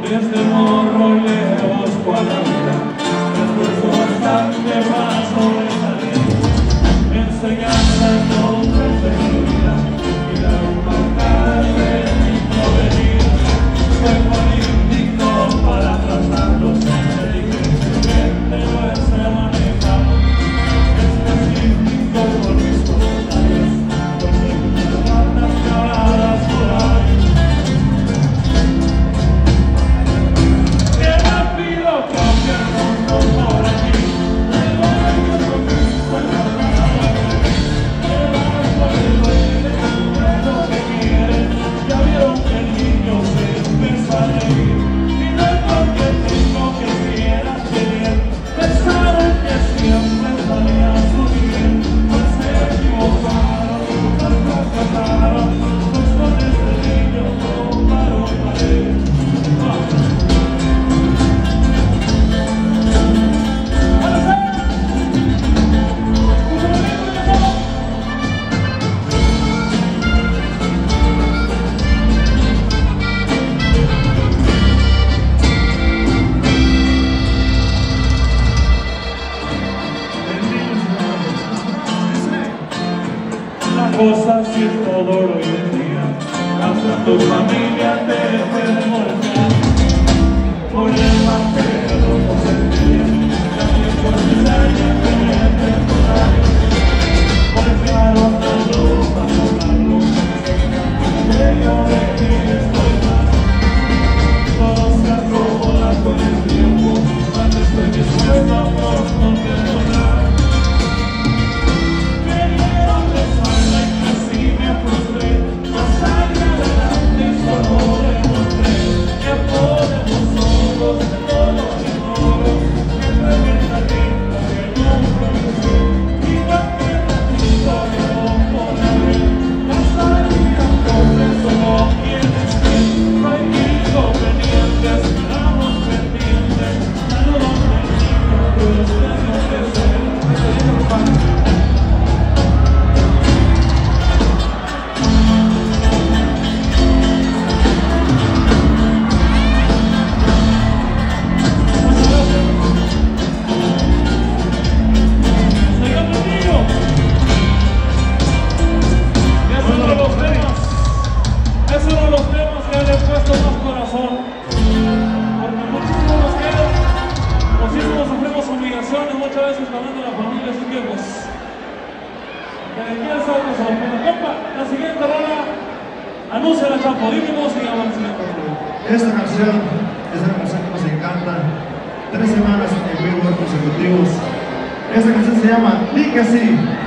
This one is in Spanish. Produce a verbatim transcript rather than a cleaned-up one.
Desde morro le busco a la vida, me esfuerzo bastante para sobresalir, enseñarle a nombres de mi vida y dar un marcar de mi porvenir. Soy político para tratarlos, me dije que no es manejado, específico por mis comentarios, por según cartas que habladas por ahí. Cosas y todo hoy en día, hasta tu familia te puede volcar por el matero, por el bien, también por el año que me temporal, por el claro andando para lograrlo, medio de que estoy más, todo se acomoda con el tiempo, antes estoy dispuesto a por no perdonar. Muchas veces hablando de la familia, así que pues que de aquí al salto se lo ponga. Compa, la siguiente rola anuncia la Chapo, dime cómo se llama la siguiente rola. Esta canción es una canción que nos encanta, tres semanas en vivo consecutivos. Esta canción se llama Di que sí.